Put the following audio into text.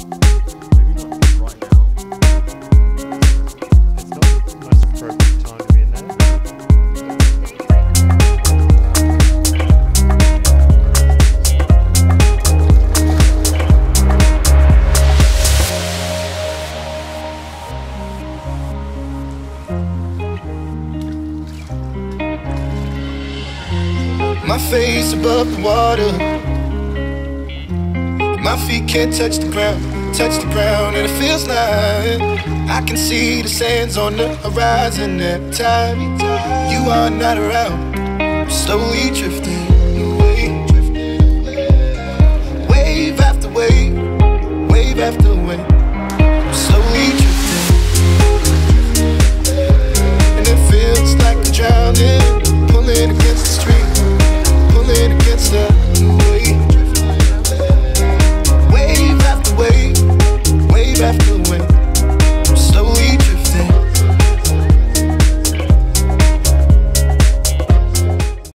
My face above the water, my feet can't touch the ground, and it feels like I can see the sands on the horizon every time you are not around. I'm slowly drifting away, wave after wave, wave after wave.